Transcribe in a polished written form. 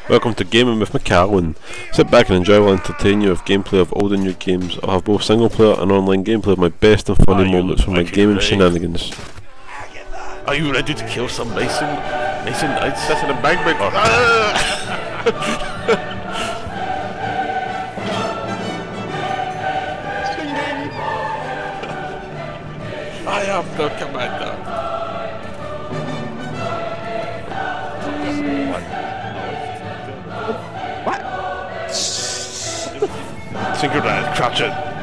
Welcome to Gaming with McCallum. Sit back and enjoy. I will entertain you with gameplay of old and new games. I'll have both single player and online gameplay of my best and funny moments from my gaming shenanigans. Are you ready to kill some Mason Knights? That's in a bang bang. I am the commander. What? Synchronized, crouch it.